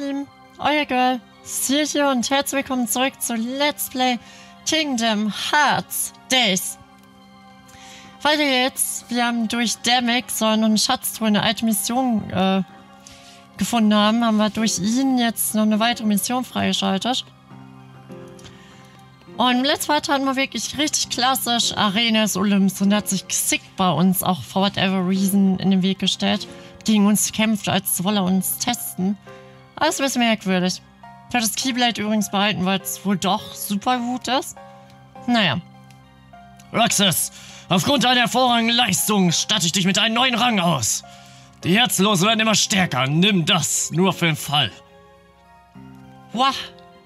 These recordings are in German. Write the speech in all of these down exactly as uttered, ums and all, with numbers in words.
Lieben, euer Girl, Sil hier und herzlich willkommen zurück zu Let's Play Kingdom Hearts Days. Weiter geht's. Wir haben durch Damek so eine Schatztruhe, eine alte Mission äh, gefunden haben, haben wir durch ihn jetzt noch eine weitere Mission freigeschaltet. Und im letzten Part hatten wir wirklich richtig klassisch Arenas Olymps und da hat sich Xig bei uns auch for whatever reason in den Weg gestellt, gegen uns kämpft, als wolle er uns testen. Alles ein bisschen merkwürdig. Ich habe das Keyblade übrigens behalten, weil es wohl doch super gut ist. Naja. Roxas, aufgrund deiner hervorragenden Leistung statte ich dich mit einem neuen Rang aus. Die Herzlosen werden immer stärker. Nimm das, nur für den Fall. Wow.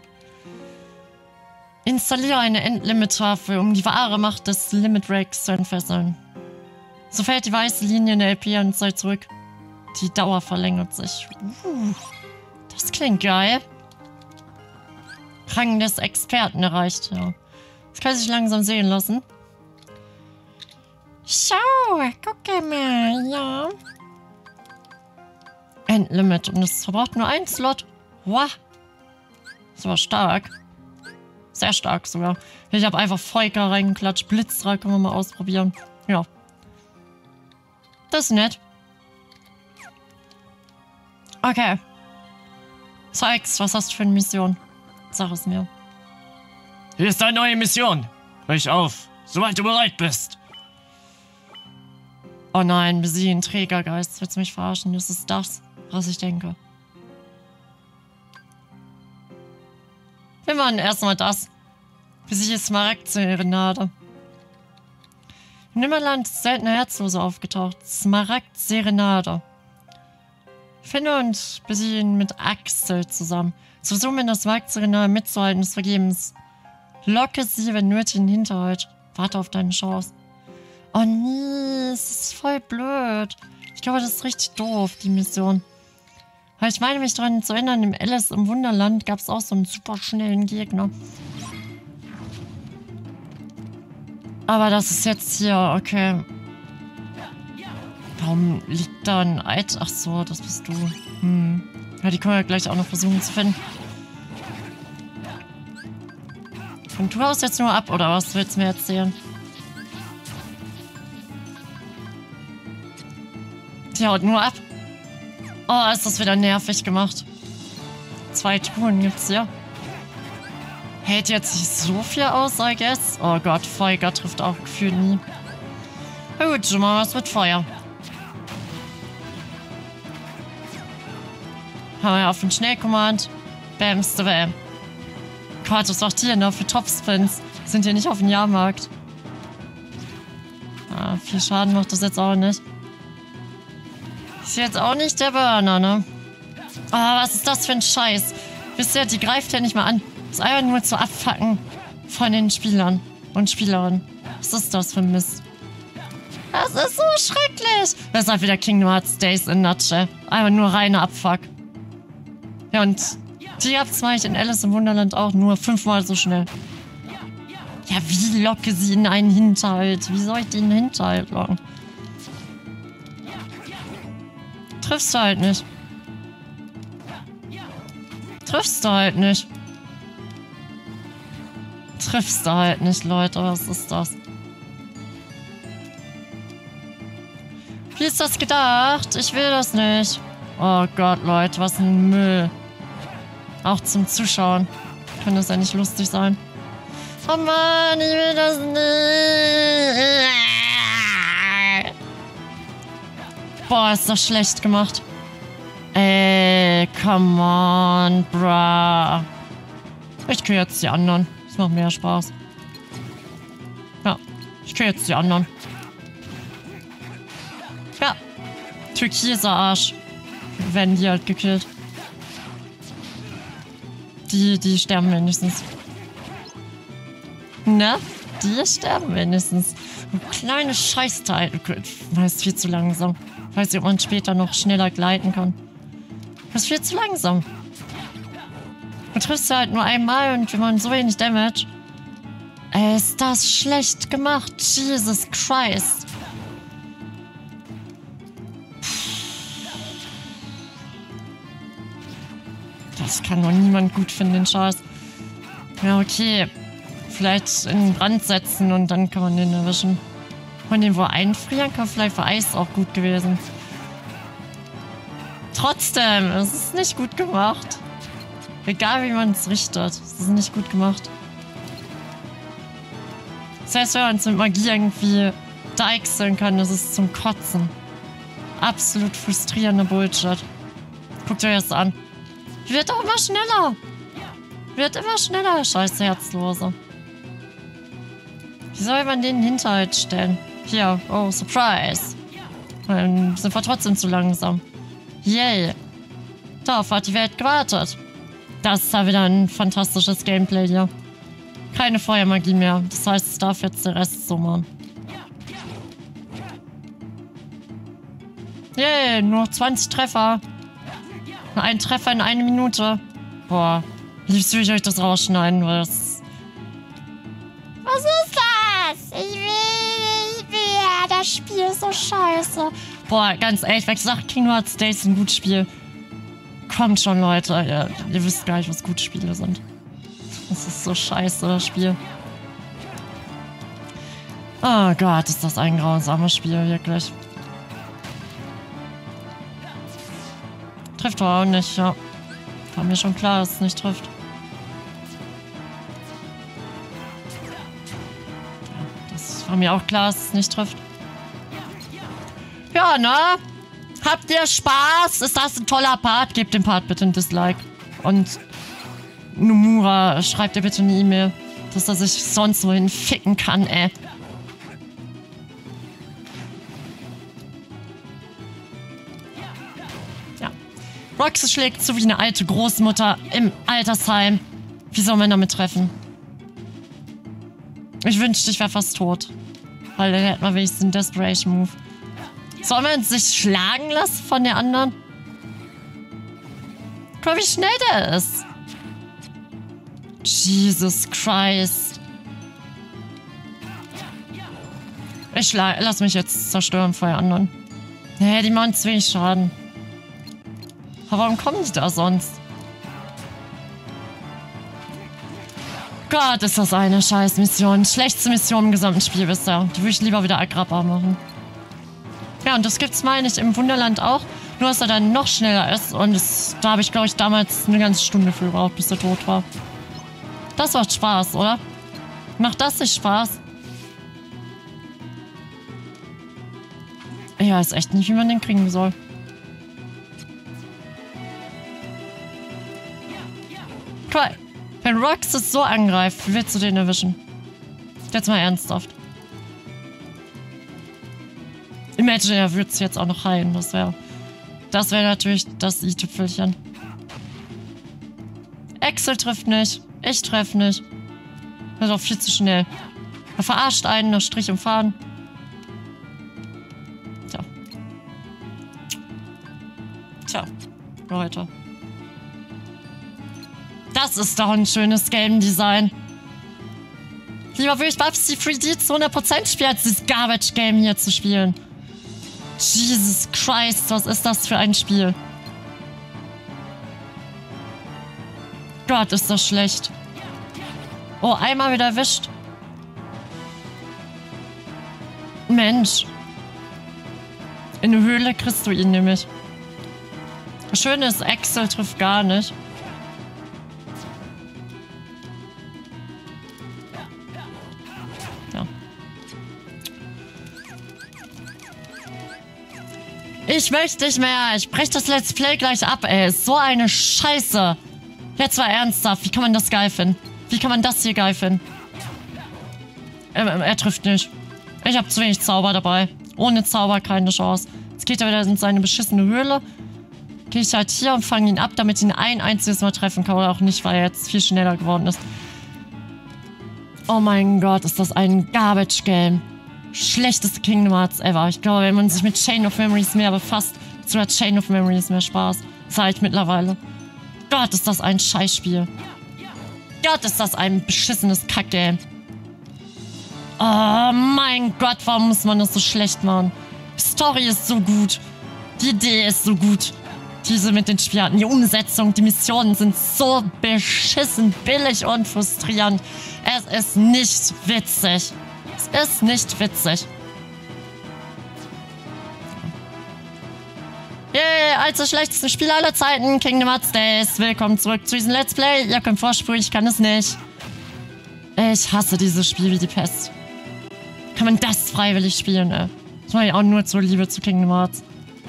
Installiere eine Endlimit-Tafel, um die wahre Macht des Limit Breaks zu entfesseln. So fällt die weiße Linie in der L P-Anzahl zurück. Die Dauer verlängert sich. Uh, das klingt geil. Rang des Experten erreicht, ja. Das kann sich langsam sehen lassen. Schau, gucke mal, ja. Endlimit. Und es verbraucht nur ein Slot. Wow. Das war stark. Sehr stark sogar. Ich habe einfach Feuer reingeklatscht. Blitzstrahl können wir mal ausprobieren. Ja. Das ist nett. Okay. Zeig's, was hast du für eine Mission? Sag es mir. Hier ist eine neue Mission. Brich auf, sobald du bereit bist. Oh nein, besiege einen Trägergeist. Willst du mich verarschen? Das ist das, was ich denke. Wir machen erstmal das. Besiege Smaragd-Serenade. Im Nimmerland ist seltene Herzlose aufgetaucht. Smaragd-Serenade. Finde und besiege ihn mit Axel zusammen. Zu versuchen, in der Smaragd-Serenade mitzuhalten, ist vergebens. Locke sie, wenn nötig, in den Hinterhalt. Warte auf deine Chance. Oh nee, es ist voll blöd. Ich glaube, das ist richtig doof, die Mission. Weil ich meine, mich daran zu erinnern, im Alice im Wunderland gab es auch so einen super schnellen Gegner. Aber das ist jetzt hier, okay. Warum liegt da ein Eid? Ach so, das bist du. Hm. Ja, die können wir gleich auch noch versuchen zu finden. Und du haust jetzt nur ab, oder was willst du mir erzählen? Die haut nur ab. Oh, ist das wieder nervig gemacht. Zwei Truhen gibt's hier. Hält jetzt nicht so viel aus, I guess. Oh Gott, Feuer trifft auch gefühlt nie. Na gut, schon mal was mit Feuer. Haben wir auf den Schnellkommand. Bamste bam. Gott, was macht ihr denn für Topspins? Sind hier nicht auf dem Jahrmarkt. Ah, viel Schaden macht das jetzt auch nicht. Ist jetzt auch nicht der Burner, ne? Ah, was ist das für ein Scheiß? Wisst ihr, die greift ja nicht mal an. Das ist einfach nur zu abfacken von den Spielern und Spielerinnen. Was ist das für ein Mist? Das ist so schrecklich. Das ist halt wieder Kingdom Hearts Days in Nutshell. Einfach nur reiner Abfuck. Ja, und die Abs mache ich in Alice im Wunderland auch nur fünfmal so schnell. Ja, wie locke sie in einen Hinterhalt? Wie soll ich den Hinterhalt locken? Triffst du halt nicht. Triffst du halt nicht. Triffst du halt nicht, Leute. Was ist das? Wie ist das gedacht? Ich will das nicht. Oh Gott, Leute, was ein Müll. Auch zum Zuschauen. Kann das ja nicht lustig sein. Oh Mann, ich will das nicht. Boah, ist das schlecht gemacht. Ey, come on, bruh. Ich kriege jetzt die anderen. Das macht mehr Spaß. Ja, ich kriege jetzt die anderen. Ja, türkiser Arsch. Werden die halt gekillt. Die, die sterben wenigstens. Na, die sterben wenigstens. Ein kleines Scheißteil. Das ist viel zu langsam. Ich weiß nicht, ob man später noch schneller gleiten kann. Das ist viel zu langsam. Du triffst halt nur einmal und wir machen so wenig Damage. Ey, ist das schlecht gemacht. Jesus Christ. Das kann doch niemand gut finden, den Scheiß. Ja, okay. Vielleicht in den Brand setzen und dann kann man den erwischen. Man den wohl einfrieren kann, vielleicht war Eis auch gut gewesen. Trotzdem, es ist nicht gut gemacht. Egal wie man es richtet, es ist nicht gut gemacht. Selbst wenn man es mit Magie irgendwie deichseln kann, das ist zum Kotzen. Absolut frustrierender Bullshit. Guckt euch das an. Wird doch immer schneller. Wird immer schneller, scheiß Herzlose. Wie soll man den Hinterhalt stellen? Hier, oh, Surprise. Dann sind wir trotzdem zu langsam. Yay. Darauf hat die Welt gewartet. Das ist ja wieder ein fantastisches Gameplay hier. Keine Feuermagie mehr. Das heißt, es darf jetzt der Rest so machen. Yay, nur noch zwanzig Treffer. Ein Treffer in eine Minute. Boah, liebst will ich euch das rausschneiden, weil das... Was ist das? Ich will, ich will, ja, das Spiel ist so scheiße. Boah, ganz ehrlich, weil ich gesagt, Kingdom Hearts Day ist ein gutes Spiel. Kommt schon, Leute. Ja, ihr wisst gar nicht, was gute Spiele sind. Das ist so scheiße, das Spiel. Oh Gott, ist das ein grausames Spiel, wirklich. Trifft aber auch nicht, ja. War mir schon klar, dass es nicht trifft. Ja, das war mir auch klar, dass es nicht trifft. Ja, ne? Habt ihr Spaß? Ist das ein toller Part? Gebt dem Part bitte ein Dislike. Und Nomura, schreibt ihr bitte eine E-Mail, dass er sich sonst wohin ficken kann, ey. Ja. Roxy schlägt so wie eine alte Großmutter im Altersheim. Wie soll man damit treffen? Ich wünschte, ich wäre fast tot. Weil dann hätte man wenigstens einen Desperation Move. Soll man sich schlagen lassen von der anderen? Guck mal, wie schnell der ist. Jesus Christ. Ich lass mich jetzt zerstören vor der anderen. Nee, die machen zu wenig Schaden. Aber warum kommen die da sonst? Gott, ist das eine scheiß Mission. Schlechteste Mission im gesamten Spiel bisher. Die würde ich lieber wieder Agrappa machen. Ja, und das gibt's, meine ich, im Wunderland auch. Nur, dass er dann noch schneller ist. Und das, da habe ich, glaube ich, damals eine ganze Stunde für gebraucht, bis er tot war. Das macht Spaß, oder? Macht das nicht Spaß? Ich weiß echt nicht, wie man den kriegen soll. Cool. Wenn Rox es so angreift, wie willst du den erwischen? Jetzt mal ernsthaft. Imagine, er würde es jetzt auch noch heilen. Das wäre das wäre natürlich das i-Tüpfelchen. Axel trifft nicht. Ich treffe nicht. Das ist auch viel zu schnell. Er verarscht einen, nach Strich und Faden. Tja. Tja, Leute. Das ist doch ein schönes Game Design. Lieber würde ich Babsy drei D zu hundert Prozent spielen, als dieses Garbage Game hier zu spielen. Jesus Christ, was ist das für ein Spiel? Gott, ist das schlecht. Oh, einmal wieder erwischt. Mensch. In der Höhle kriegst du ihn nämlich. Das Schöne ist, Axel trifft gar nicht. Ja. Ich möchte nicht mehr. Ich breche das Let's Play gleich ab, ey. Ist so eine Scheiße. Jetzt mal ernsthaft. Wie kann man das geil finden? Wie kann man das hier geil finden? Er, er trifft nicht. Ich habe zu wenig Zauber dabei. Ohne Zauber keine Chance. Jetzt geht er wieder in seine beschissene Höhle. Gehe ich halt hier und fange ihn ab, damit ich ihn ein einziges Mal treffen kann. Oder auch nicht, weil er jetzt viel schneller geworden ist. Oh mein Gott, ist das ein Garbage-Game. Schlechteste Kingdom Hearts ever. Ich glaube, wenn man sich mit Chain of Memories mehr befasst, so hat Chain of Memories mehr Spaß. Sag ich mittlerweile. Gott, ist das ein Scheißspiel. Gott, ist das ein beschissenes Kack-Game. Oh mein Gott, warum muss man das so schlecht machen? Die Story ist so gut. Die Idee ist so gut. Diese mit den Spielen. Die Umsetzung, die Missionen sind so beschissen, billig und frustrierend. Es ist nicht witzig. Es ist nicht witzig. Yay, als das schlechteste Spiel aller Zeiten, Kingdom Hearts Days. Willkommen zurück zu diesem Let's Play. Ihr könnt vorspulen, ich kann es nicht. Ich hasse dieses Spiel wie die Pest. Kann man das freiwillig spielen, ey? Das mache ich auch nur zur Liebe zu Kingdom Hearts.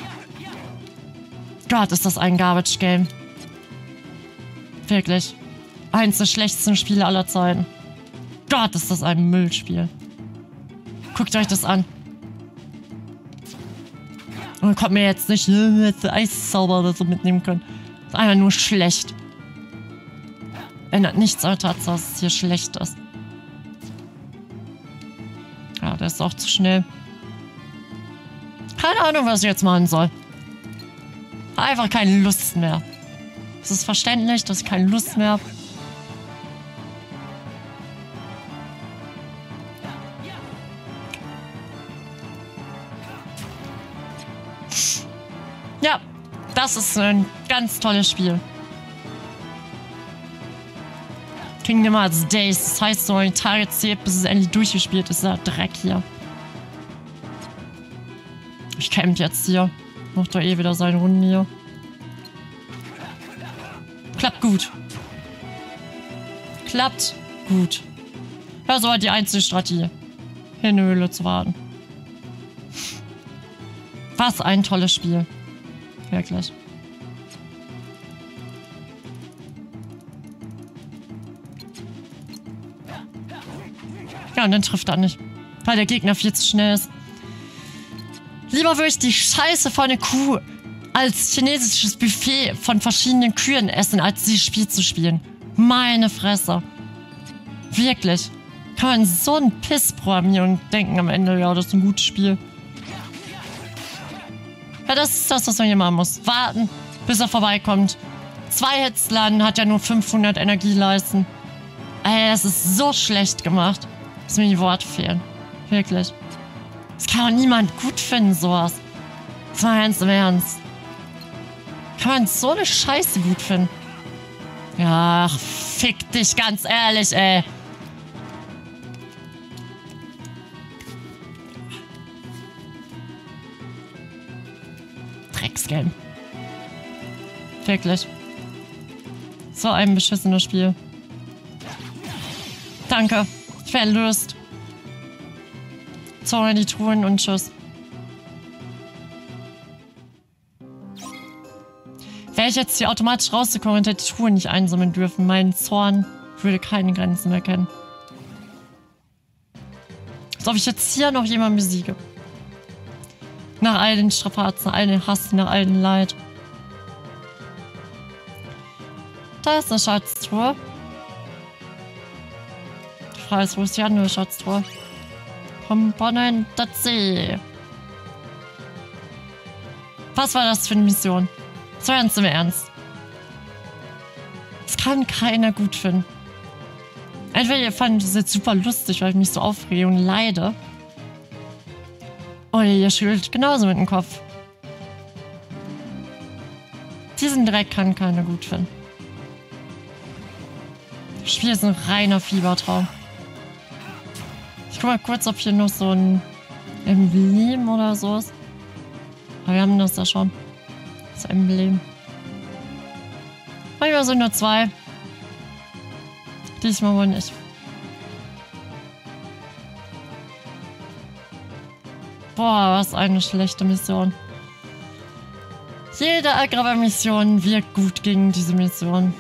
Gott, ist das ein Garbage-Game. Wirklich. Eins der schlechtesten Spiele aller Zeiten. Gott, ist das ein Müllspiel. Guckt euch das an. Und kommt mir jetzt nicht, äh, Eiszauber oder so mitnehmen können. Das ist einfach nur schlecht. Ändert nichts an der Tatsache, dass es hier schlecht ist. Ja, der ist auch zu schnell. Keine Ahnung, was ich jetzt machen soll. Einfach keine Lust mehr. Es ist verständlich, dass ich keine Lust mehr habe. Ja, das ist ein ganz tolles Spiel. Kingdom Hearts Days. Das heißt, so ein Tag zählt, bis es endlich durchgespielt ist. Dieser Dreck hier. Ich camp jetzt hier. Macht doch eh wieder seine Runden hier. Klappt gut. Klappt gut. Ja, so halt die einzige Strategie. In der Höhle zu warten. Was ein tolles Spiel. Wirklich. Ja, und dann trifft er nicht. Weil der Gegner viel zu schnell ist. Lieber würde ich die Scheiße von der Kuh als chinesisches Buffet von verschiedenen Kühen essen, als dieses Spiel zu spielen. Meine Fresse. Wirklich. Kann man so einen Piss programmieren und denken am Ende, ja, das ist ein gutes Spiel. Ja, das ist das, was man hier machen muss. Warten, bis er vorbeikommt. Zwei Hits landen, hat ja nur fünfhundert Energieleisten. Ey, das ist so schlecht gemacht, dass mir die Worte fehlen. Wirklich. Das kann auch niemand gut finden, sowas. Das war ganz im Ernst. Kann man so eine Scheiße gut finden? Ja, ach, fick dich, ganz ehrlich, ey. Drecksgame. Wirklich. So ein beschissenes Spiel. Danke. Ich bin erlöst. Zorn die Truhen und tschüss. Wäre ich jetzt hier automatisch rausgekommen und hätte die Truhen nicht einsammeln dürfen, mein Zorn würde keine Grenzen mehr kennen. Als ob ich jetzt hier noch jemanden besiege. Nach all den Strapazen, nach all den Hass, nach all den Leid. Da ist eine Schatztruhe. Die Frage ist, wo ist die andere Schatztruhe? Komponente C. Was war das für eine Mission? So ganz im Ernst. Das kann keiner gut finden. Entweder ihr fandet es jetzt super lustig, weil ich mich so aufrege und leide. Oder ihr schüttelt genauso mit dem Kopf. Diesen Dreck kann keiner gut finden. Das Spiel ist ein reiner Fiebertraum. Ich guck mal kurz, ob hier noch so ein Emblem oder so ist. Aber wir haben das ja schon. Das Emblem. Manchmal sind nur zwei. Diesmal wohl nicht. Boah, was eine schlechte Mission. Jede Agrava-Mission wirkt gut gegen diese Mission.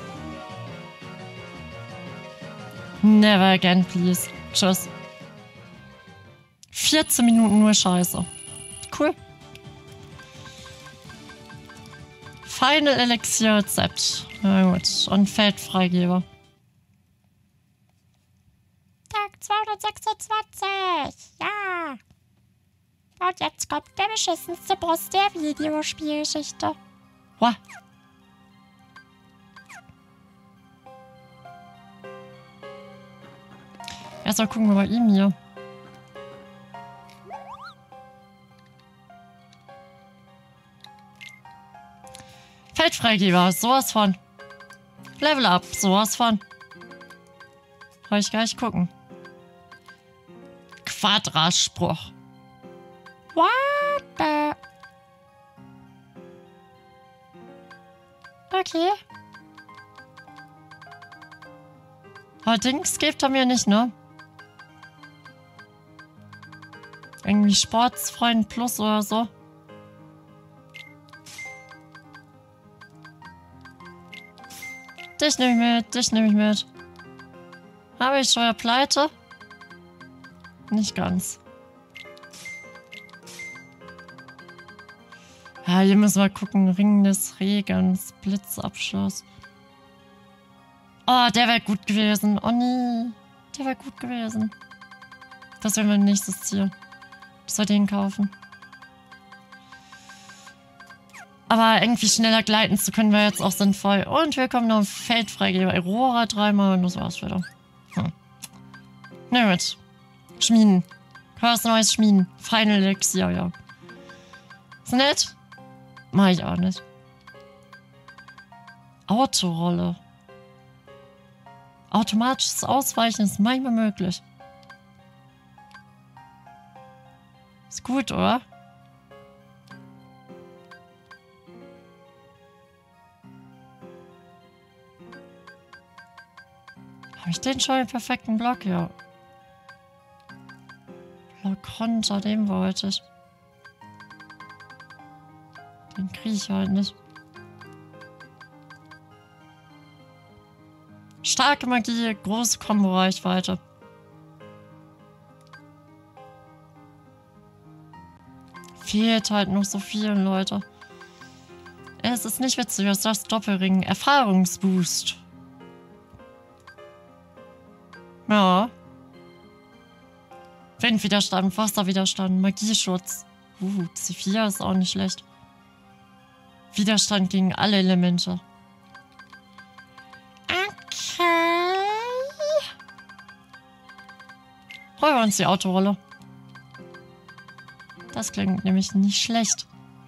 Never again, please. Tschüss. vierzehn Minuten nur Scheiße. Cool. Final Elixier Rezept. Na gut. Und Feldfreigeber. Tag zweihundertsechsundzwanzig. Ja. Und jetzt kommt der beschissenste Boss der Videospielgeschichte. What? Erstmal gucken wir bei ihm hier. Feldfreigeber, sowas von. Level up, sowas von. Brauche ich gar nicht gucken. Quadraspruch. What the... Okay. Aber Dings gibt er mir nicht, ne? Irgendwie Sportsfreund Plus oder so. Dich nehme ich mit, dich nehme ich mit. Habe ich schon pleite? Nicht ganz. Ja, hier müssen wir gucken. Ring des Regens, Blitzabschluss. Oh, der wäre gut gewesen. Oh nee, der wäre gut gewesen. Das wäre mein nächstes Ziel. Ich soll den kaufen. Aber irgendwie schneller gleiten zu können, wäre jetzt auch sinnvoll. Und wir kommen noch im Feldfreigeber. Aurora dreimal und das war's wieder. Hm. Nimm mit. Schmieden. Was Neues schmieden. Final Elixir, ja. Ist nett? Mach ich auch nicht. Autorolle. Automatisches Ausweichen ist manchmal möglich. Ist gut, oder? Habe ich den schon im perfekten Block? Ja. Block runter, den wollte ich. Den kriege ich halt nicht. Starke Magie, große Kombo-Reichweite. Fehlt halt noch so viel, Leute. Es ist nicht witzig, was das Doppelring. Erfahrungsboost. Ja. Windwiderstand, Wasserwiderstand, Magieschutz. Uh, C vier ist auch nicht schlecht. Widerstand gegen alle Elemente. Okay. Holen wir uns die Autorolle. Das klingt nämlich nicht schlecht.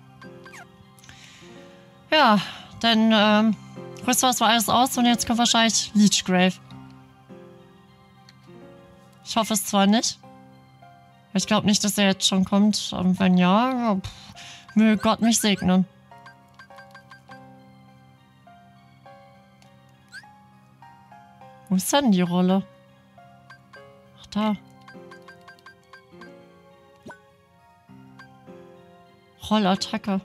Ja, dann ähm, rüsten wir das mal alles aus und jetzt kommt wahrscheinlich Leechgrave. Ich hoffe es zwar nicht. Ich glaube nicht, dass er jetzt schon kommt. Und wenn ja, ja pff, möge Gott mich segnen. Wo ist denn die Rolle? Ach, da. Rollattacke.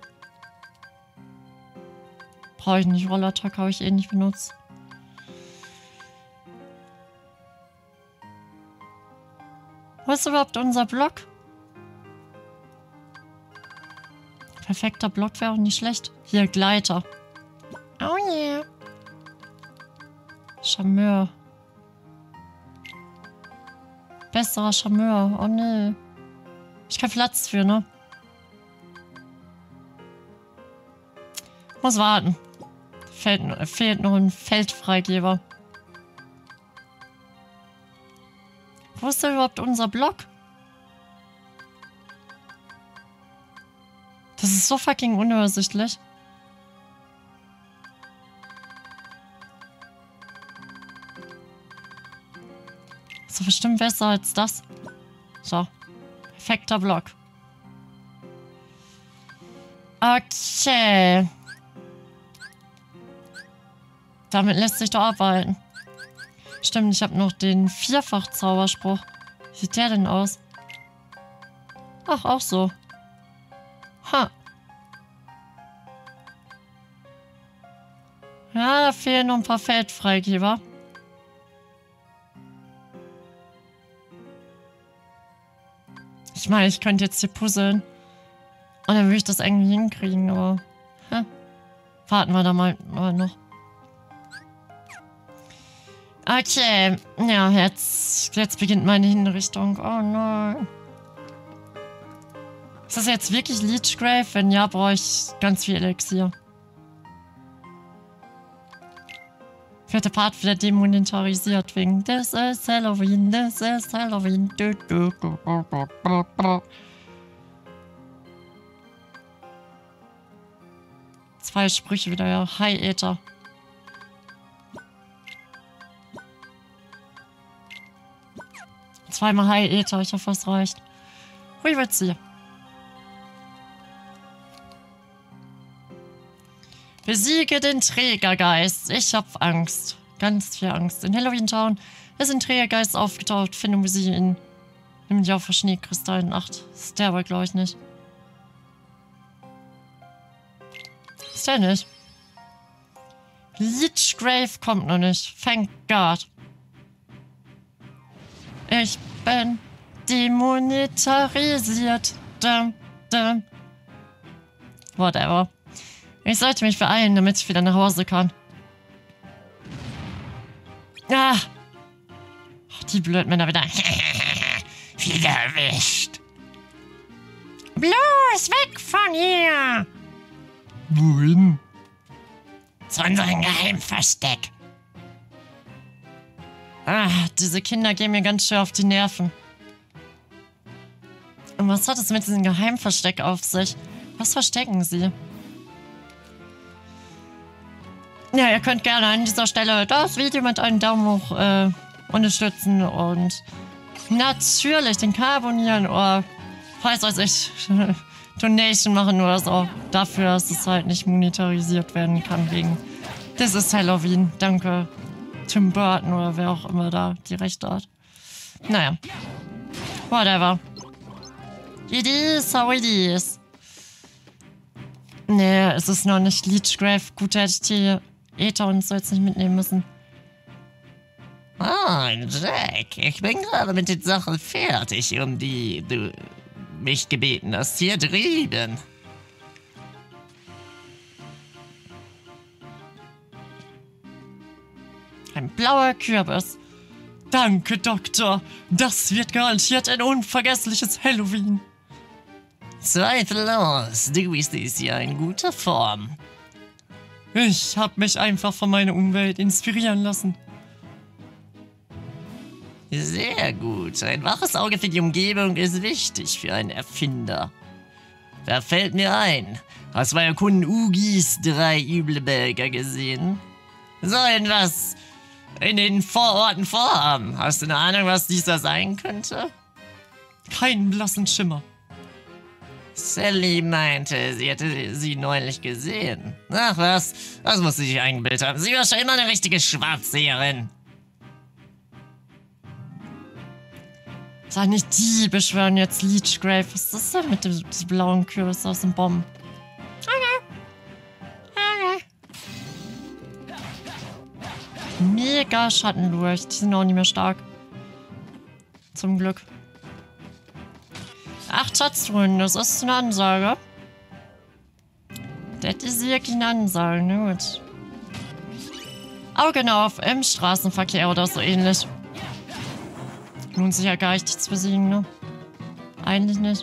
Brauche ich nicht. Rollattacke habe ich eh nicht benutzt. Wo ist überhaupt unser Block? Perfekter Block wäre auch nicht schlecht. Hier, Gleiter. Oh yeah. Charmeur. Besserer Charmeur. Oh nee. Ich keinen Platz für, ne? Muss warten. Fehlt, fehlt noch ein Feldfreigeber. Wo ist denn überhaupt unser Block? Das ist so fucking unübersichtlich. So bestimmt besser als das. So. Perfekter Block. Okay. Damit lässt sich doch abhalten. Stimmt, ich habe noch den Vierfach-Zauberspruch. Wie sieht der denn aus? Ach, auch so. Ha. Ja, da fehlen noch ein paar Feldfreigeber. Ich meine, ich könnte jetzt hier puzzeln. Und dann würde ich das irgendwie hinkriegen, aber... Hä? Warten wir da mal, mal noch. Okay, ja, jetzt, jetzt beginnt meine Hinrichtung. Oh nein. Ist das jetzt wirklich Leechgrave? Wenn ja, brauche ich ganz viel Elixier. Wird der Part wieder demonetarisiert wegen This is Halloween, this is Halloween. Du, du, du, du, du, du. Freie Sprüche wieder, ja. Hi, Äther. Zweimal Hi, Äther. Ich hoffe, es reicht. Hui, wird's hier. Besiege den Trägergeist. Ich hab Angst. Ganz viel Angst. In Halloween Town ist ein Trägergeist aufgetaucht. Finden wir sie in... Nimm die auf für Schneekristallen. Ach, ist der aber, glaube ich, nicht. Ist der nicht? Lichgrave kommt noch nicht. Thank God. Ich bin demonetarisiert. Dum, dum. Whatever. Ich sollte mich beeilen, damit ich wieder nach Hause kann. Ah! Oh, die Blödmänner wieder. Wieder erwischt. Bloß weg von hier! Wohin? Zu unserem Geheimversteck. Ah, diese Kinder gehen mir ganz schön auf die Nerven. Und was hat es mit diesem Geheimversteck auf sich? Was verstecken sie? Ja, ihr könnt gerne an dieser Stelle das Video mit einem Daumen hoch äh, unterstützen und natürlich den Kanal abonnieren oder falls weiß ich Donation machen oder so. Dafür, dass es halt nicht monetarisiert werden kann wegen das ist Halloween. Danke Tim Burton oder wer auch immer da die Rechte hat. Naja. Whatever. It is how it is. Nee, es ist noch nicht Lichgrave. Gut, hätte ich die Äther und so jetzt nicht mitnehmen müssen. Ah, Jack, ich bin gerade mit den Sachen fertig, um die du mich gebeten hast, hier drüben. Ein blauer Kürbis. Danke, Doktor. Das wird garantiert ein unvergessliches Halloween. Zweifellos, du bist dies ja in guter Form. Ich habe mich einfach von meiner Umwelt inspirieren lassen. Sehr gut. Ein waches Auge für die Umgebung ist wichtig für einen Erfinder. Da fällt mir ein. Hast du bei Kunden Ugis drei üble Bürger gesehen? Sollen was in den Vororten vorhaben. Hast du eine Ahnung, was dieser sein könnte? Keinen blassen Schimmer. Sally meinte, sie hätte sie neulich gesehen. Ach was, das muss sie sich eingebildet haben. Sie war schon immer eine richtige Schwarzseherin. Seine die beschwören jetzt Lichgrave. Was ist das denn mit dem blauen Kürbis aus dem Bomben? Okay. Okay. Mega Schattenlurch. Die sind auch nicht mehr stark. Zum Glück. Acht Schatztruhen, das ist eine Ansage. Das ist wirklich eine Ansage, na gut. Augen auf im Straßenverkehr oder so ähnlich. Lohnt sich ja gar nicht, dich zu besiegen, ne? Eigentlich nicht.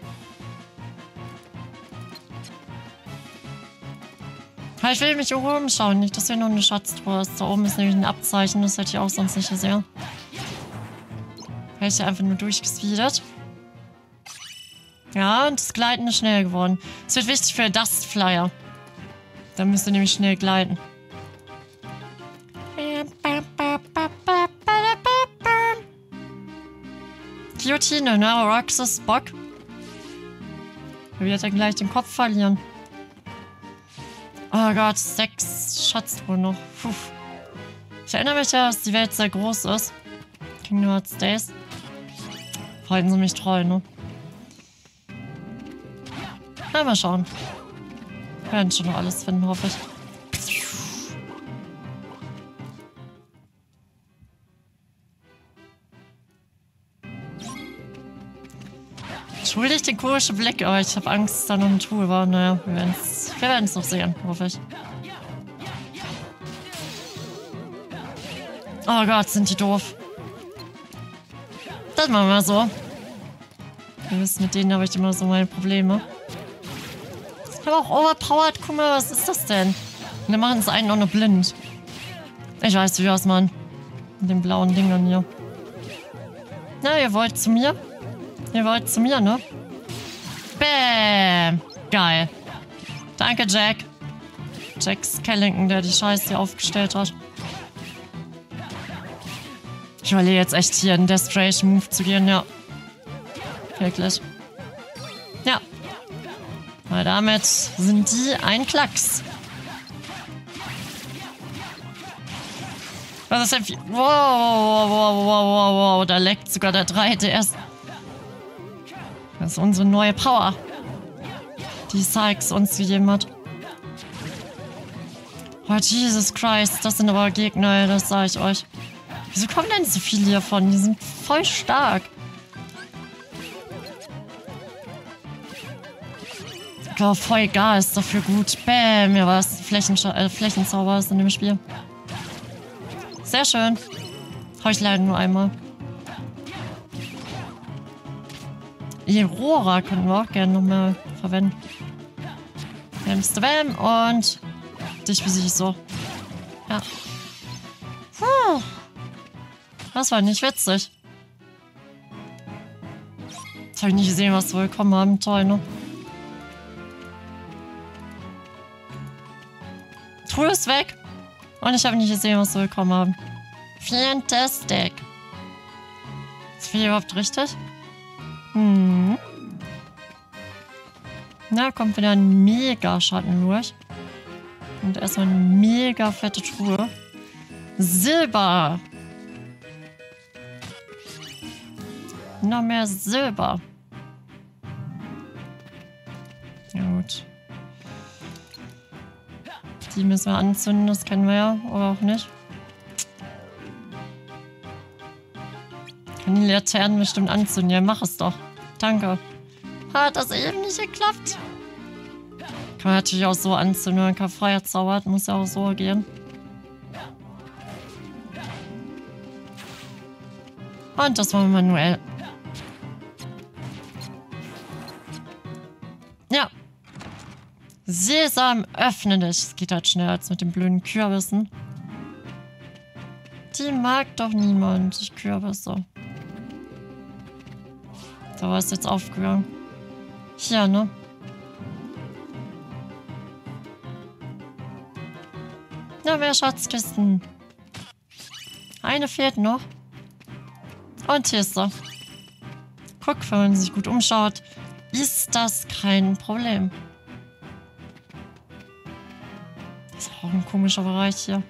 Aber ich will mich auch umschauen, nicht, dass hier noch eine Schatztruhe ist. Da oben ist nämlich ein Abzeichen, das hätte ich auch sonst nicht gesehen. Hätte ich einfach nur durchgespeedet. Ja, und das Gleiten ist schnell geworden. Es wird wichtig für Dust Flyer. Da müsst ihr nämlich schnell gleiten. Guillotine, ne? Roxas Bock. Er wird dann gleich den Kopf verlieren. Oh Gott, sechs Schatztruhen noch. Puh. Ich erinnere mich ja, dass die Welt sehr groß ist. Kingdom Hearts Days. Halten sie mich treu, ne? Na, mal schauen. Wir werden schon noch alles finden, hoffe ich. Entschuldigt den komischen Blick, aber ich habe Angst, dass da noch eine Truhe war. Naja, wir werden es wir werden's noch sehen, hoffe ich. Oh Gott, sind die doof. Das machen wir so. Ihr wisst, mit denen habe ich immer so meine Probleme. Aber auch overpowered, guck mal, was ist das denn? Und dann machen es einen auch noch blind. Ich weiß, wie was, Mann. Mit den blauen Dingern hier. Na, ihr wollt zu mir? Ihr wollt zu mir, ne? Bäm! Geil. Danke, Jack. Jack Skellington, der die Scheiße hier aufgestellt hat. Ich überlege jetzt echt hier einen Desperation Move zu gehen, ja. Wirklich. Ja. Weil damit sind die ein Klacks. Was ist denn viel? Wow, wow, wow, wow, wow, da leckt sogar der drei D S. Das ist unsere neue Power, die Sykes uns gegeben hat. Oh, Jesus Christ, das sind aber Gegner, das sage ich euch. Wieso kommen denn so viele hiervon? Die sind voll stark. Ich glaube, voll egal, ist dafür gut. Bäm, mir war es Flächensch- äh, Flächenzauber ist in dem Spiel. Sehr schön. Habe ich leider nur einmal. Aurora können wir auch gerne nochmal verwenden. Bamst Bam und dich besiege ich so. Ja. Puh. Das war nicht witzig. Jetzt habe ich nicht gesehen, was wir bekommen haben. Toll, ne? Truhe ist weg. Und ich habe nicht gesehen, was wir bekommen haben. Fantastic. Ist viel überhaupt richtig? Hm. Na, kommt wieder ein mega Schatten durch. Und erstmal eine mega fette Truhe. Silber. Noch mehr Silber. Ja, gut. Die müssen wir anzünden, das kennen wir ja, oder auch nicht. Kann die Laternen bestimmt anzünden. Ja, mach es doch. Danke. Hat das eben nicht geklappt? Kann man natürlich auch so anzünden, wenn man kein Feuer zaubert. Muss ja auch so gehen. Und das machen wir manuell. Ja. Sesam, öffne dich. Es geht halt schneller als mit den blöden Kürbissen. Die mag doch niemand, die Kürbisse. Da war es jetzt aufgegangen. Hier, ne? Na, mehr Schatzkisten. Eine fehlt noch. Und hier ist er. Guck, wenn man sich gut umschaut, ist das kein Problem. Das ist auch ein komischer Bereich hier.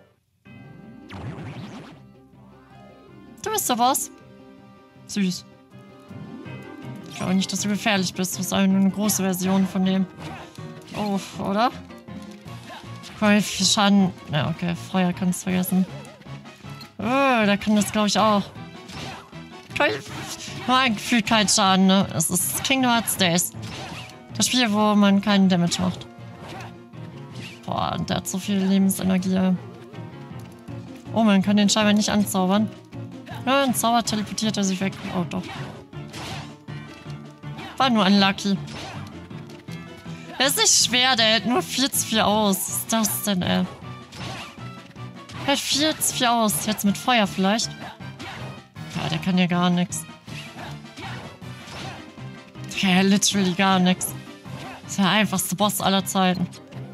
Du bist der Boss. Süß. Ich glaube nicht, dass du gefährlich bist. Du bist einfach nur eine große Version von dem. Oh, oder? Guck mal, wie viel Schaden. Ja, okay. Feuer kannst du vergessen. Oh, der kann das, glaube ich, auch. Mein Gefühl kein Schaden, ne? Es ist Kingdom Hearts Days. Das Spiel, wo man keinen Damage macht. Boah, und der hat so viel Lebensenergie. Oh, man kann den scheinbar nicht anzaubern. Ja, ein Zauber teleportiert er sich weg. Oh, doch. War nur unlucky. Der ist nicht schwer, der hält nur vier zu vier aus. Was ist das denn, ey? Der hält vier zu vier aus. Jetzt mit Feuer vielleicht. Ja, der kann ja gar nichts. Ja, literally gar nichts. Das ist der einfachste Boss aller Zeiten.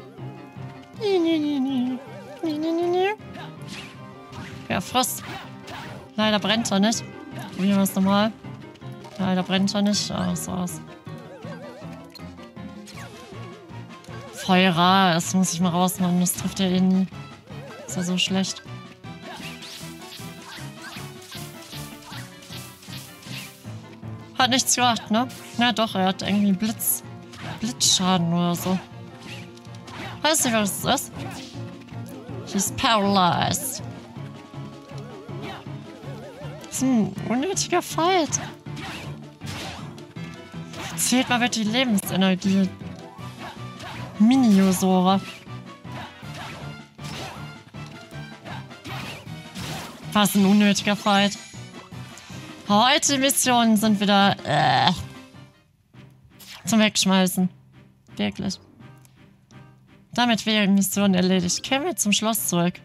Ja, Frost. Leider brennt er nicht. Probieren wir es nochmal. Leider brennt er nicht. Ah, das war's. Feuer, das muss ich mal rausmachen. Das trifft ja eh nie. Ist ja so schlecht. Hat nichts gemacht, ne? Na doch, er hat irgendwie Blitz, Blitzschaden oder so. Weiß nicht, was das ist. She's paralyzed. Das ist ein unnötiger Fight. Zählt mal bitte die Lebensenergie. Miniosora. Was ein unnötiger Fight. Heute Missionen sind wieder äh, zum Wegschmeißen. Wirklich. Damit wäre die Mission erledigt. Kehren wir zum Schloss zurück.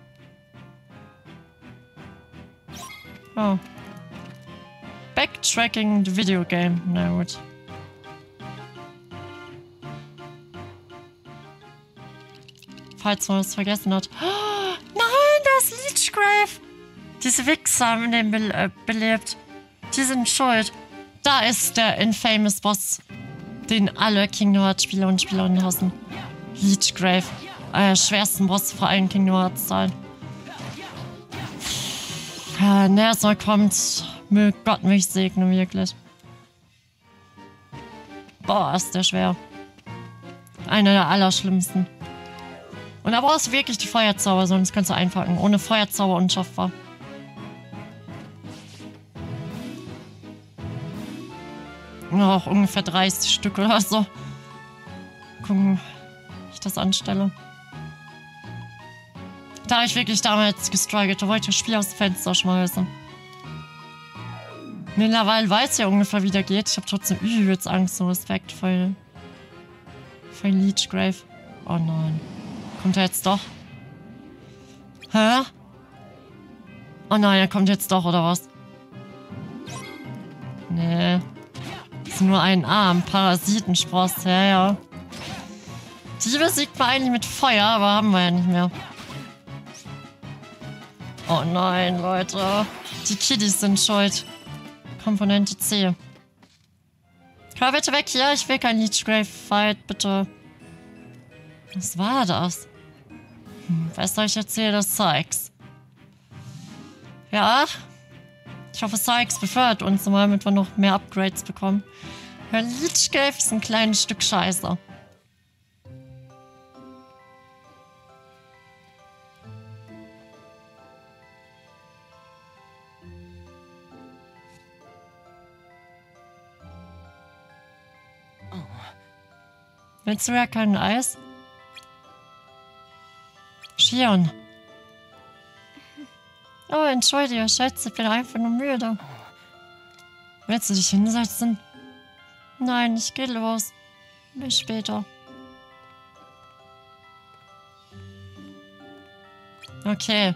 Oh. Backtracking the video game. Na gut. falls man es vergessen hat. Oh, nein, da ist Leechgrave. Diese Wichser haben den be äh, belebt. Die sind schuld. Da ist der infamous Boss, den alle Kingdom Hearts Spieler und Spielerinnen hassen. Leechgrave. Einer der schwersten Boss vor allen Kingdom Hearts Teilen. Ja, Nerso kommt. Möge Gott mich segnen, wirklich. Boah, ist der schwer. Einer der allerschlimmsten. Und da brauchst du wirklich die Feuerzauber, sonst kannst du einpacken. Ohne Feuerzauber unschaffbar. Noch ungefähr dreißig Stück oder so. Gucken, wie ich das anstelle. Da habe ich wirklich damals gestruggelt. Da wollte ich das Spiel aus dem Fenster schmeißen. Mittlerweile weiß ich ja ungefähr, wie der geht. Ich habe trotzdem übelst Angst und Respekt vor, vor Leechgrave. Oh nein. Kommt er jetzt doch? Hä? Oh nein, er kommt jetzt doch, oder was? Nee. Das ist nur ein Arm. Parasitenspross. Ja, ja. Die besiegt man eigentlich mit Feuer, aber haben wir ja nicht mehr. Oh nein, Leute. Die Kiddies sind schuld. Komponente C. Hör bitte weg hier. Ich will kein Leechgrave-Fight, bitte. Was war das? Hm, was soll ich erzählen? Das Sykes. Ja. Ich hoffe, Sykes befördert uns mal, damit wir noch mehr Upgrades bekommen. Ja, Leechgrave ist ein kleines Stück Scheiße. Willst du ja kein Eis? Shion. Oh, entschuldige, Schätze, ich bin einfach nur müde. Willst du dich hinsetzen? Nein, ich gehe los. Bis später. Okay.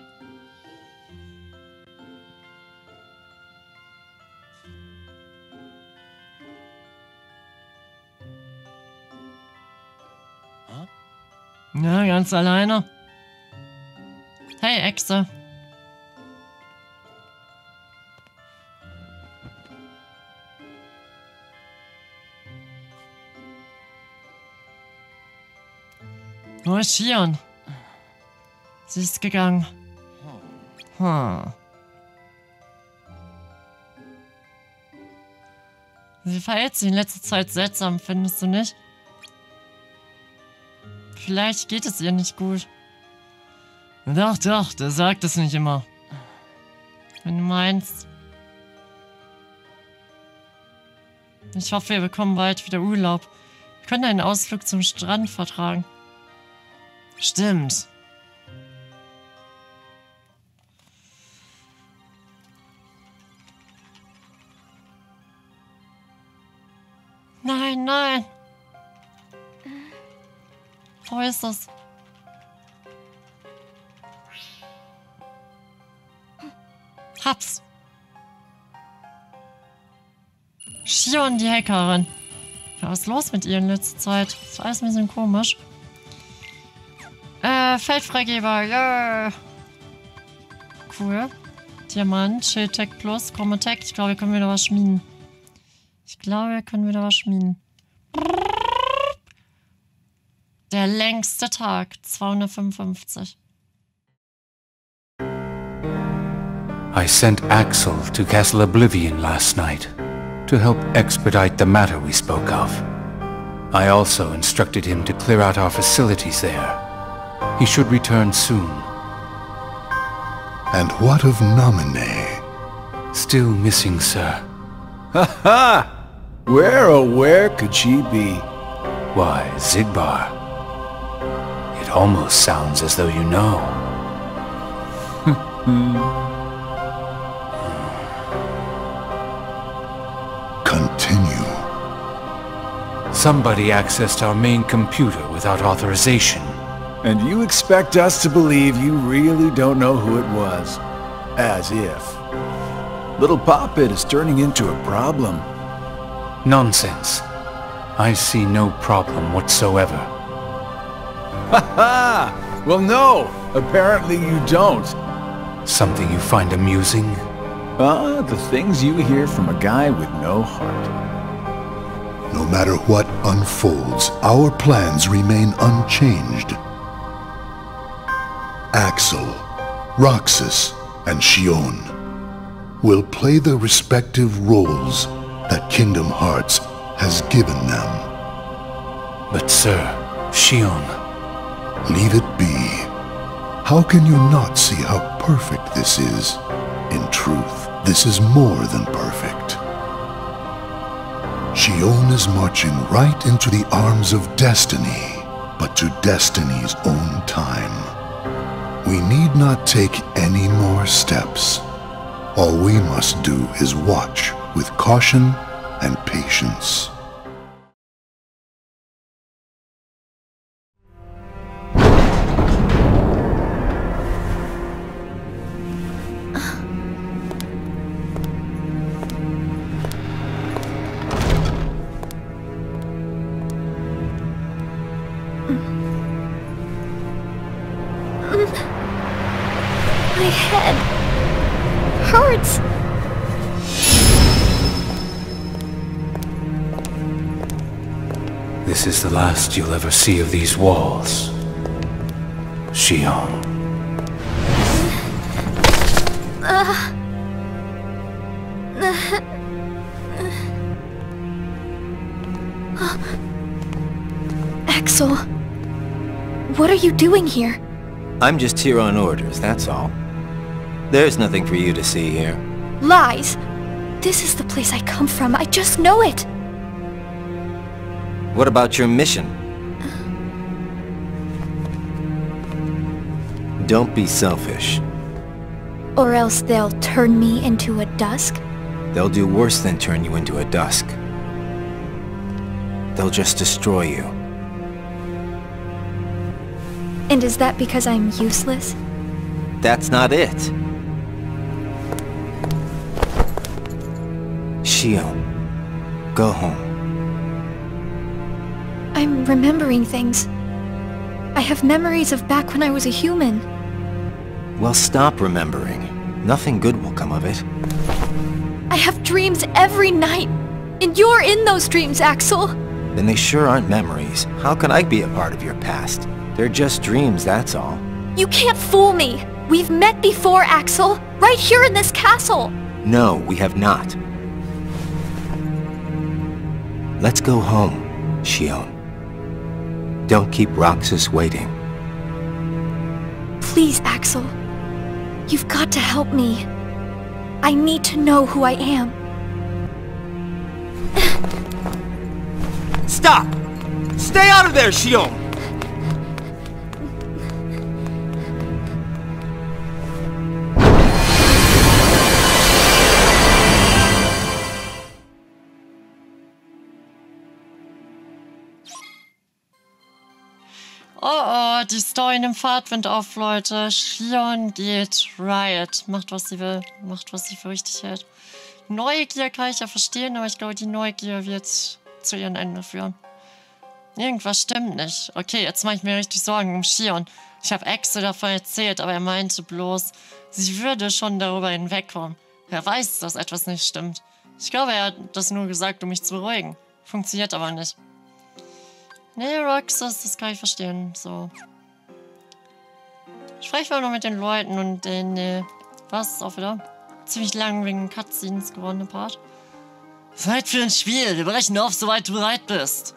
Ja, ganz alleine. Hey, Echse. Wo ist Shion? Sie ist gegangen. Hm. Sie verhält sich in letzter Zeit seltsam, findest du nicht? Vielleicht geht es ihr nicht gut. Doch, doch, der sagt es nicht immer. Wenn du meinst. Ich hoffe, wir bekommen bald wieder Urlaub. Wir können einen Ausflug zum Strand vertragen. Stimmt. Nein, nein. Wo ist das? Hab's. Shion, die Hackerin. Ja, was ist los mit ihr in letzter Zeit? Das ist alles ein bisschen komisch. Äh, Feldfreigeber, ja. Yeah. Cool. Diamant, Schild Tech Plus, Chromatech. Ich glaube, wir können wieder was schmieden. Ich glaube, wir können wieder was schmieden. Der längste Tag, zweihundertfünfundfünfzig. I sent Axel to Castle Oblivion last night to help expedite the matter we spoke of. I also instructed him to clear out our facilities there. He should return soon. And what of Naminé? Still missing, sir. Ha ha! Where oh where could she be? Why, Zigbar. It almost sounds as though you know. Continue. Somebody accessed our main computer without authorization. And you expect us to believe you really don't know who it was? As if. Little Poppet is turning into a problem. Nonsense. I see no problem whatsoever. Ha ha! Well, no, apparently you don't. Something you find amusing? Ah, the things you hear from a guy with no heart. No matter what unfolds, our plans remain unchanged. Axel, Roxas, and Xion will play the respective roles that Kingdom Hearts has given them. But sir, Xion... Leave it be. How can you not see how perfect this is? In truth, this is more than perfect. Xion is marching right into the arms of destiny, but to destiny's own time. We need not take any more steps. All we must do is watch with caution and patience. My head hurts. This is the last you'll ever see of these walls, Xion. Uh. Axel, what are you doing here? I'm just here on orders, that's all. There's nothing for you to see here. Lies! This is the place I come from, I just know it! What about your mission? Don't be selfish. Or else they'll turn me into a dusk? They'll do worse than turn you into a dusk. They'll just destroy you. And is that because I'm useless? That's not it. Xion, go home. I'm remembering things. I have memories of back when I was a human. Well, stop remembering. Nothing good will come of it. I have dreams every night, and you're in those dreams, Axel. Then they sure aren't memories. How can I be a part of your past? They're just dreams, that's all. You can't fool me! We've met before, Axel! Right here in this castle! No, we have not. Let's go home, Xion. Don't keep Roxas waiting. Please, Axel. You've got to help me. I need to know who I am. Stop! Stay out of there, Xion! Oh oh, die Story nimmt Fahrtwind auf, Leute. Xion geht Riot. Macht, was sie will. Macht, was sie für richtig hält. Neugier kann ich ja verstehen, aber ich glaube, die Neugier wird zu ihrem Ende führen. Irgendwas stimmt nicht. Okay, jetzt mache ich mir richtig Sorgen um Xion. Ich habe Axel davon erzählt, aber er meinte bloß, sie würde schon darüber hinwegkommen. Er weiß, dass etwas nicht stimmt. Ich glaube, er hat das nur gesagt, um mich zu beruhigen. Funktioniert aber nicht. Nee, Roxas, das kann ich verstehen. So. Sprech mal noch mit den Leuten und den, äh, was auch wieder? Ziemlich lang wegen Cutscenes gewordene Part. Zeit für ein Spiel. Wir brechen auf, soweit du bereit bist.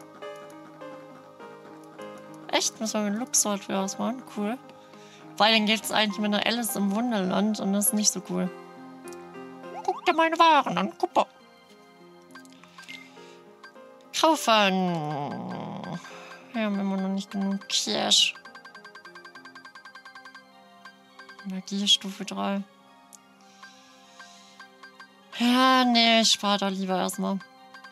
Echt? Müssen wir mit Luxor für ausmachen? Cool. Weil dann geht's eigentlich mit einer Alice im Wunderland und das ist nicht so cool. Guck dir meine Waren an, guck mal. Kaufen. Wir haben immer noch nicht genug Cash. Magie Stufe drei. Ja, nee, ich spare da lieber erstmal.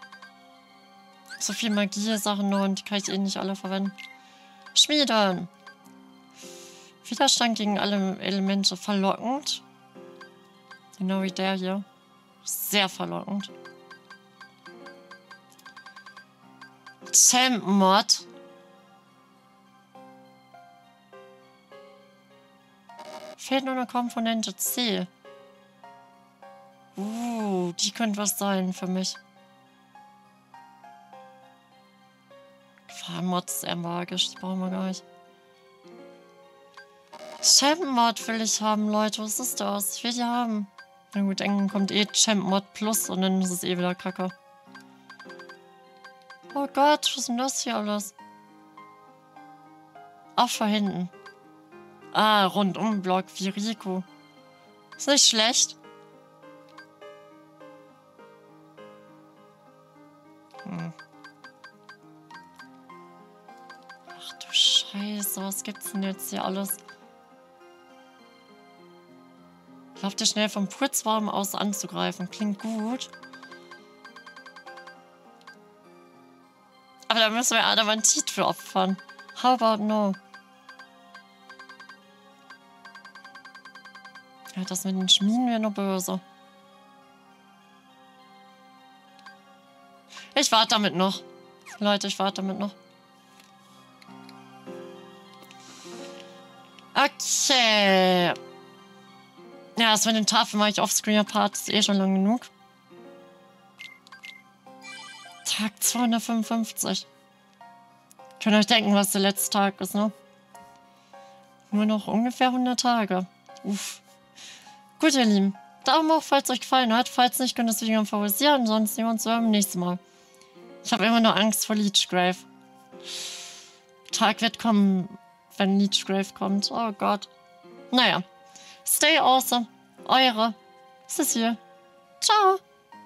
So viel Magie-Sachen noch und die kann ich eh nicht alle verwenden. Schmieden. Widerstand gegen alle Elemente verlockend. Genau wie der hier. Sehr verlockend. Champ-Mod. Fehlt nur eine Komponente C. Uh, die könnte was sein für mich. Gefahrenmod ist eher magisch, die brauchen wir gar nicht. Champ-Mod will ich haben, Leute. Was ist das? Ich will die haben. Na gut, dann kommt eh Champ-Mod Plus und dann ist es eh wieder kacke. Oh Gott, was ist denn das hier alles? Auch von hinten. Ah, Rundumblock wie Rico. Ist nicht schlecht. Hm. Ach du Scheiße, was gibt's denn jetzt hier alles? Lauft ihr schnell vom Putzwarm aus anzugreifen. Klingt gut. Aber da müssen wir Adamantit für opfern. How about no? Ja, das mit den Schmieden wäre nur böse. Ich warte damit noch. Leute, ich warte damit noch. Okay. Ja, das mit den Tafeln mache ich offscreen-Part, ist eh schon lang genug. Tag zweihundertfünfundfünfzig. Könnt ihr euch denken, was der letzte Tag ist, ne? Nur noch ungefähr hundert Tage. Uff. Gut, ihr Lieben. Daumen hoch, falls es euch gefallen hat. Falls nicht, könnt ihr das Video favorisieren. Ansonsten sehen wir uns beim nächsten Mal. Ich habe immer nur Angst vor Leechgrave. Tag wird kommen, wenn Leechgrave kommt. Oh Gott. Naja. Stay awesome. Eure Cecile. Ciao.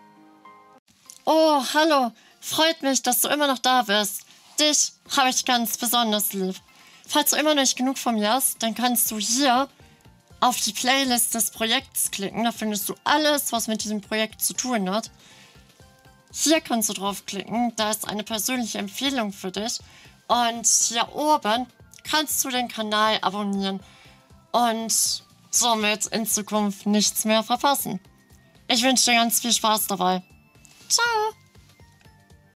Oh, hallo. Freut mich, dass du immer noch da bist. Dich habe ich ganz besonders lieb. Falls du immer noch nicht genug von mir hast, dann kannst du hier auf die Playlist des Projekts klicken. Da findest du alles, was mit diesem Projekt zu tun hat. Hier kannst du draufklicken. Da ist eine persönliche Empfehlung für dich. Und hier oben kannst du den Kanal abonnieren. Und somit in Zukunft nichts mehr verpassen. Ich wünsche dir ganz viel Spaß dabei. Ciao!